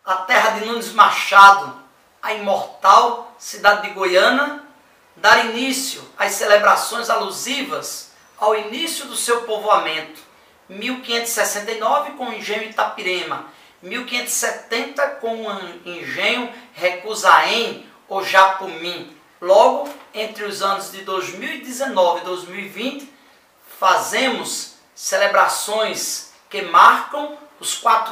a terra de Nunes Machado, a imortal cidade de Goiânia, dar início às celebrações alusivas ao início do seu povoamento, 1569 com o engenho Itapirema, 1570 com o engenho Recusaém ou Japumim. Logo, entre os anos de 2019 e 2020, fazemos celebrações que marcam os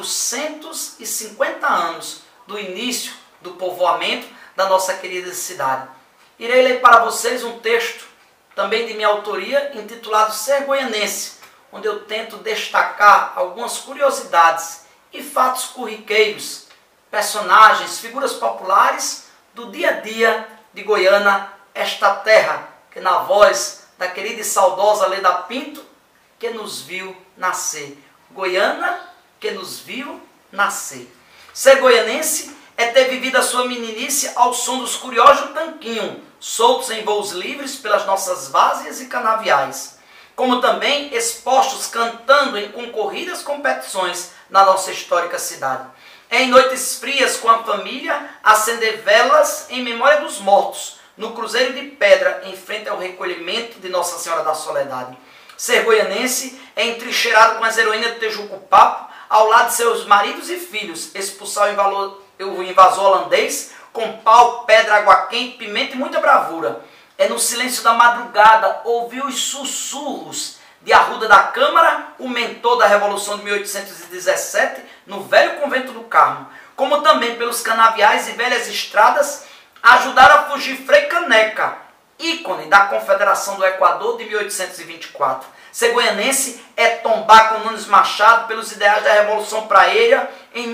450 anos do início do povoamento da nossa querida cidade. Irei ler para vocês um texto, também de minha autoria, intitulado Ser Goianense, onde eu tento destacar algumas curiosidades e fatos corriqueiros, personagens, figuras populares do dia a dia de Goiânia, esta terra que na voz da querida e saudosa Leda Pinto, que nos viu nascer. Goiânia que nos viu nascer. Ser goianense é ter vivido a sua meninice ao som dos curiós do tanquinho, soltos em voos livres pelas nossas várzeas e canaviais, como também expostos cantando em concorridas competições na nossa histórica cidade. É em noites frias com a família acender velas em memória dos mortos, no Cruzeiro de Pedra, em frente ao recolhimento de Nossa Senhora da Soledade. Ser goianense é entrincheirado com as heroínas do Tejuco-Papo, ao lado de seus maridos e filhos, expulsar o invasor holandês com pau, pedra, água quente, pimenta e muita bravura. É no silêncio da madrugada ouvir os sussurros de Arruda da Câmara, o mentor da Revolução de 1817, no velho convento do Carmo, como também pelos canaviais e velhas estradas, ajudar a fugir Frei Caneca, ícone da Confederação do Equador de 1824. Ser goianense é tombar com Nunes Machado pelos ideais da Revolução Praeira em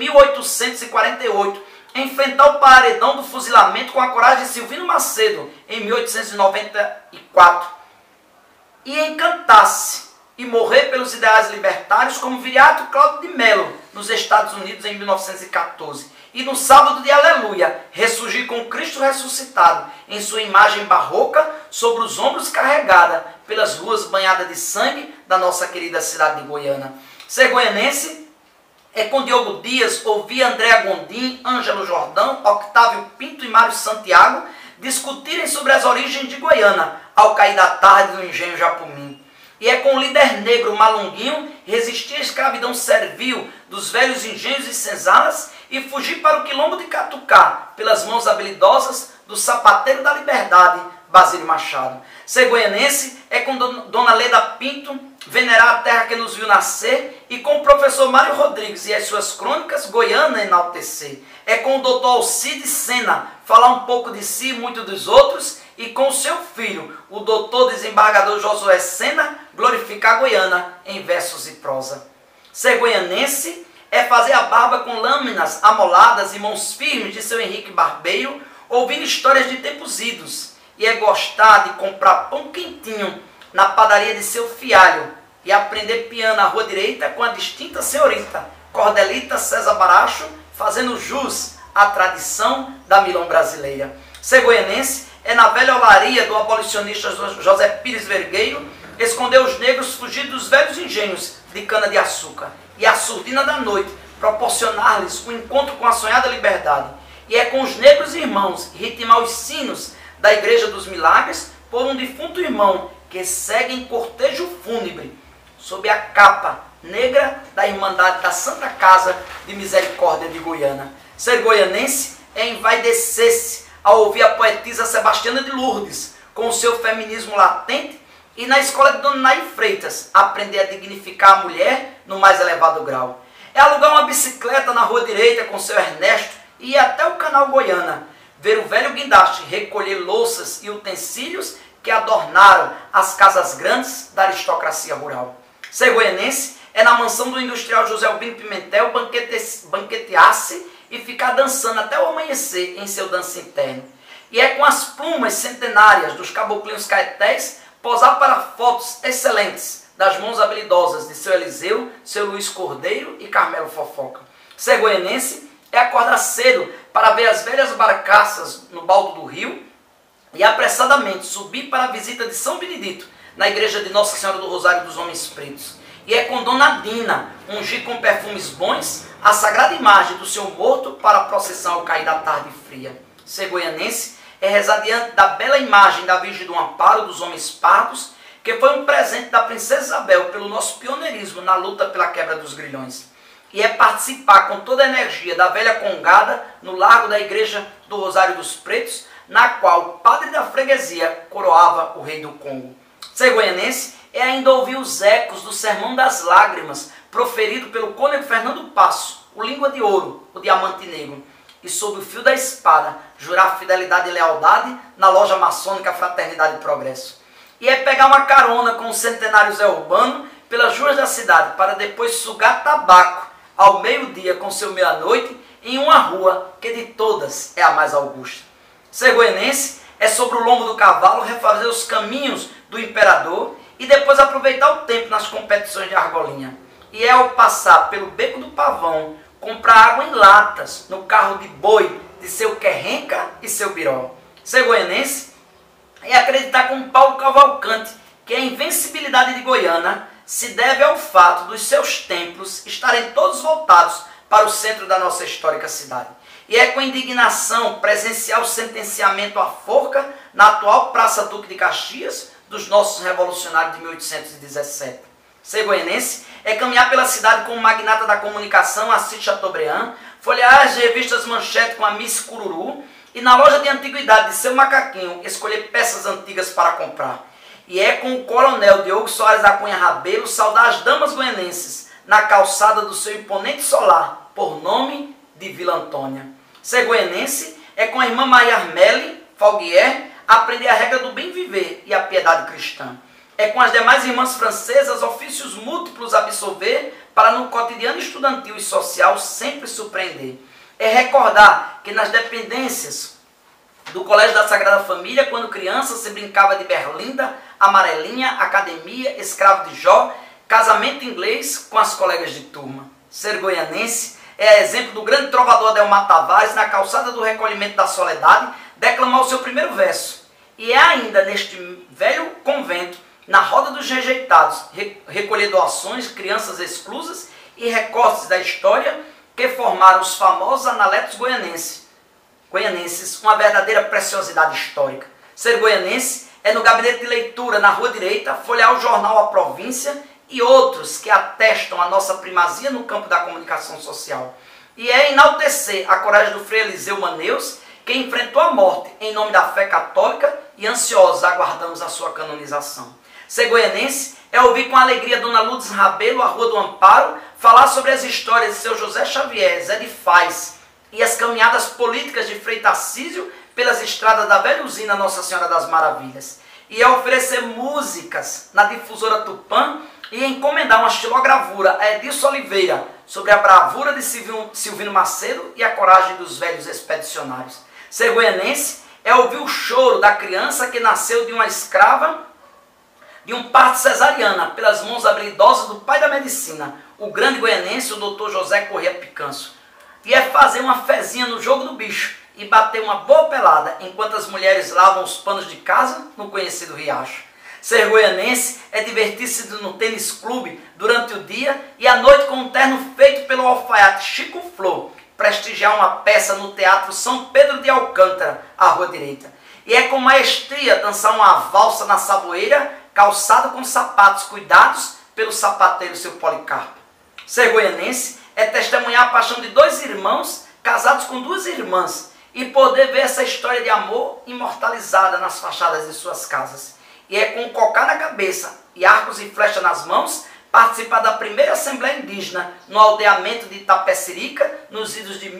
1848, enfrentar o paredão do fuzilamento com a coragem de Silvino Macedo em 1894 e encantar-se e morrer pelos ideais libertários como Viriato Cláudio de Mello nos Estados Unidos em 1914. E no sábado de Aleluia, ressurgir com Cristo ressuscitado, em sua imagem barroca, sobre os ombros carregada, pelas ruas banhadas de sangue da nossa querida cidade de Goiânia. Ser goianense é com Diogo Dias ouvir André Gondim, Ângelo Jordão, Octávio Pinto e Mário Santiago discutirem sobre as origens de Goiânia, ao cair da tarde no engenho Japumim. E é com o líder negro Malunguinho resistir à escravidão servil dos velhos engenhos e senzalas e fugir para o quilombo de Catucá, pelas mãos habilidosas do sapateiro da liberdade, Basílio Machado. Ser goianense é com Dona Leda Pinto venerar a terra que nos viu nascer e com o professor Mário Rodrigues e as suas crônicas Goiânia enaltecer. É com o doutor Alcide Sena falar um pouco de si e muito dos outros e com o seu filho, o doutor desembargador Josué Sena, glorificar Goiânia em versos e prosa. Ser goianense é fazer a barba com lâminas amoladas e mãos firmes de seu Henrique Barbeiro, ouvindo histórias de tempos idos, e é gostar de comprar pão quentinho na padaria de seu fialho e aprender piano à rua direita com a distinta senhorita Cordelita César Baracho, fazendo jus à tradição da milão brasileira. Ser goianense é na velha olaria do abolicionista José Pires Vergueiro esconder os negros fugidos dos velhos engenhos de cana-de-açúcar e a surdina da noite proporcionar-lhes um encontro com a sonhada liberdade. E é com os negros irmãos ritmar os sinos da Igreja dos Milagres por um defunto irmão que segue em cortejo fúnebre sob a capa negra da Irmandade da Santa Casa de Misericórdia de Goiânia. Ser goianense é envaidecer-se ao ouvir a poetisa Sebastiana de Lourdes com o seu feminismo latente e na escola de Dona Nair Freitas aprender a dignificar a mulher no mais elevado grau. É alugar uma bicicleta na rua direita com seu Ernesto e ir até o canal Goiânia, ver o velho guindaste recolher louças e utensílios que adornaram as casas grandes da aristocracia rural. Ser goianense é na mansão do industrial José Albino Pimentel banquetear-se e ficar dançando até o amanhecer em seu dança interno. E é com as plumas centenárias dos caboclinhos caetés posar para fotos excelentes das mãos habilidosas de seu Eliseu, seu Luiz Cordeiro e Carmelo Fofoca. Ser goianense é acordar cedo para ver as velhas barcaças no baldo do rio e apressadamente subir para a visita de São Benedito, na igreja de Nossa Senhora do Rosário dos Homens Pretos. E é com Dona Dina ungir com perfumes bons a sagrada imagem do seu morto para a procissão ao cair da tarde fria. Ser goianense é rezar diante da bela imagem da Virgem do Amparo dos Homens Pardos, que foi um presente da Princesa Isabel pelo nosso pioneirismo na luta pela quebra dos grilhões. E é participar com toda a energia da velha congada no largo da Igreja do Rosário dos Pretos, na qual o padre da freguesia coroava o rei do Congo. Ser goianense é ainda ouvir os ecos do Sermão das Lágrimas, proferido pelo cônego Fernando Passo, o língua de ouro, o diamante negro, e sob o fio da espada, jurar fidelidade e lealdade na loja maçônica Fraternidade e Progresso. E é pegar uma carona com o centenário Zé Urbano pelas ruas da cidade, para depois sugar tabaco ao meio-dia com seu meia-noite em uma rua que de todas é a mais augusta. Ser goianense é sobre o lombo do cavalo refazer os caminhos do imperador e depois aproveitar o tempo nas competições de argolinha. E é ao passar pelo Beco do Pavão, comprar água em latas no carro de boi de seu Querrenca e seu Biró. Ser goianense é acreditar como Paulo Cavalcante que a invencibilidade de Goiânia se deve ao fato dos seus templos estarem todos voltados para o centro da nossa histórica cidade. E é com indignação presenciar o sentenciamento à forca na atual Praça Duque de Caxias dos nossos revolucionários de 1817. Ser goianense é caminhar pela cidade com o magnata da comunicação, Assis Chateaubriand, folhear as revistas Manchete com a Miss Cururu e na loja de antiguidade de seu macaquinho escolher peças antigas para comprar. E é com o coronel Diogo Soares da Cunha Rabelo saudar as damas goianenses na calçada do seu imponente solar, por nome de Vila Antônia. Ser goianense é com a irmã Maria Armelle Falguier aprender a regra do bem viver e a piedade cristã. É com as demais irmãs francesas ofícios múltiplos absorver para no cotidiano estudantil e social sempre surpreender. É recordar que nas dependências do Colégio da Sagrada Família, quando criança, se brincava de berlinda, amarelinha, academia, escravo de Jó, casamento inglês com as colegas de turma. Ser goianense é exemplo do grande trovador Adelmar Tavares, na calçada do recolhimento da Soledade, declamar o seu primeiro verso. E é ainda neste velho convento, na roda dos rejeitados, recolher doações, crianças exclusas e recortes da história que formaram os famosos analetos goianenses, uma verdadeira preciosidade histórica. Ser goianense é no gabinete de leitura, na rua direita, folhear o jornal A Província e outros que atestam a nossa primazia no campo da comunicação social. E é enaltecer a coragem do Frei Eliseu Maneus, que enfrentou a morte em nome da fé católica e ansiosos aguardamos a sua canonização. Ser goianense é ouvir com alegria Dona Lourdes Rabelo, a Rua do Amparo, falar sobre as histórias de seu José Xavier, Zé de Faz, e as caminhadas políticas de Frei Tarcísio pelas estradas da velha usina Nossa Senhora das Maravilhas. E é oferecer músicas na difusora Tupã e encomendar uma estilogravura a Edilson Oliveira sobre a bravura de Silvino Macedo e a coragem dos velhos expedicionários. Ser goianense é ouvir o choro da criança que nasceu de uma escrava de um parto cesariana pelas mãos habilidosas do pai da medicina, o grande goianense, o Dr. José Corrêa Picanço. E é fazer uma fezinha no jogo do bicho e bater uma boa pelada enquanto as mulheres lavam os panos de casa no conhecido riacho. Ser goianense é divertir-se no tênis clube durante o dia e à noite com um terno feito pelo alfaiate Chico Flor, prestigiar uma peça no Teatro São Pedro de Alcântara, à rua direita. E é com maestria dançar uma valsa na Saboeira, calçado com sapatos cuidados pelo sapateiro seu Policarpo. Ser goianense é testemunhar a paixão de dois irmãos casados com duas irmãs e poder ver essa história de amor imortalizada nas fachadas de suas casas. E é com cocá na cabeça e arcos e flechas nas mãos participar da primeira Assembleia Indígena no aldeamento de Itapecerica nos idos de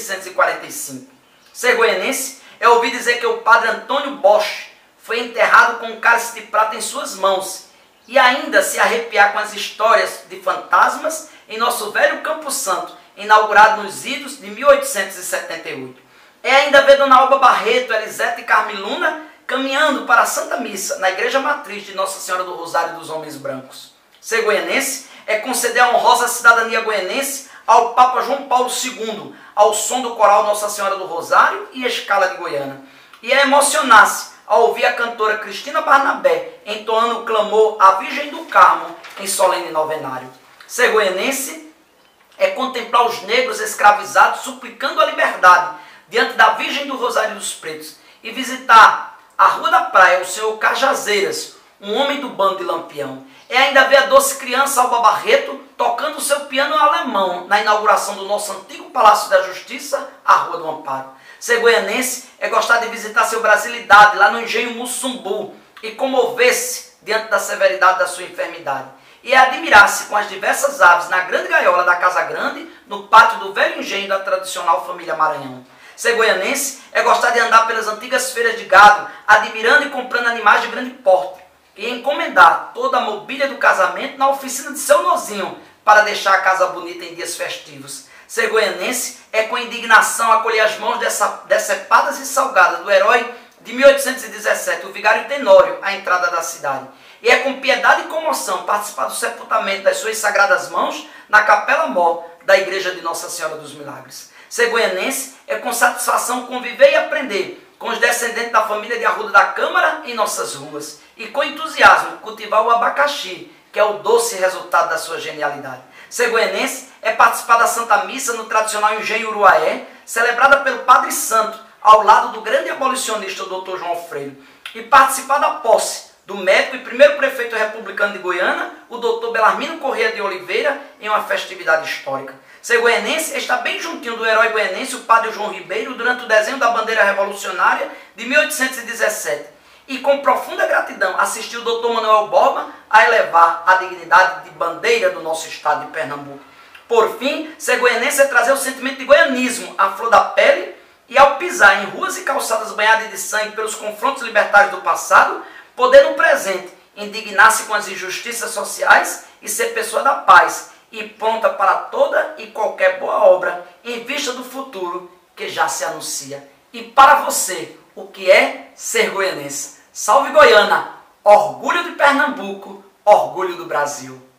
1645. Ser goianense é ouvir dizer que o padre Antônio Bosch foi enterrado com um cálice de prata em suas mãos e ainda se arrepiar com as histórias de fantasmas em nosso velho Campo Santo, inaugurado nos idos de 1878. É ainda ver Dona Alba Barreto, Elisete e Carmiluna caminhando para a Santa Missa na Igreja Matriz de Nossa Senhora do Rosário dos Homens Brancos. Ser goianense é conceder a honrosa cidadania goianense ao Papa João Paulo II, ao som do coral Nossa Senhora do Rosário e Escala de Goiânia. E é emocionar-se ao ouvir a cantora Cristina Barnabé entoando o clamor à Virgem do Carmo em solene novenário. Ser goianense é contemplar os negros escravizados suplicando a liberdade diante da Virgem do Rosário dos Pretos e visitar a Rua da Praia, o senhor Cajazeiras, um homem do bando de Lampião. É ainda ver a doce criança Alba Barreto tocando o seu piano alemão na inauguração do nosso antigo Palácio da Justiça, a Rua do Amparo. Ser goianense é gostar de visitar seu Brasilidade lá no engenho Mussumbu e comover-se diante da severidade da sua enfermidade. E é admirar-se com as diversas aves na grande gaiola da Casa Grande, no pátio do velho engenho da tradicional família Maranhão. Ser goianense é gostar de andar pelas antigas feiras de gado, admirando e comprando animais de grande porte, e encomendar toda a mobília do casamento na oficina de seu nozinho, para deixar a casa bonita em dias festivos. Ser goianense é com indignação acolher as mãos decepadas e salgadas do herói de 1817, o vigário Tenório, à entrada da cidade. E é com piedade e comoção participar do sepultamento das suas sagradas mãos na capela mor da igreja de Nossa Senhora dos Milagres. Ser goianense é com satisfação conviver e aprender com os descendentes da família de Arruda da Câmara em nossas ruas. E com entusiasmo cultivar o abacaxi, que é o doce resultado da sua genialidade. Ser goianense é participar da Santa Missa no tradicional engenho Uruaé, celebrada pelo Padre Santo, ao lado do grande abolicionista Dr. João Freire. E participar da posse do médico e primeiro prefeito republicano de Goiânia, o Dr. Belarmino Corrêa de Oliveira, em uma festividade histórica. Ser goianense está bem juntinho do herói goianense, o Padre João Ribeiro, durante o desenho da bandeira revolucionária de 1817. E com profunda gratidão assistiu o Dr. Manuel Borba a elevar a dignidade de bandeira do nosso estado de Pernambuco. Por fim, ser goianense é trazer o sentimento de goianismo à flor da pele e, ao pisar em ruas e calçadas banhadas de sangue pelos confrontos libertários do passado, poder no presente indignar-se com as injustiças sociais e ser pessoa da paz e pronta para toda e qualquer boa obra em vista do futuro que já se anuncia. E para você, o que é ser goianense? Salve Goiânia! Orgulho de Pernambuco, orgulho do Brasil!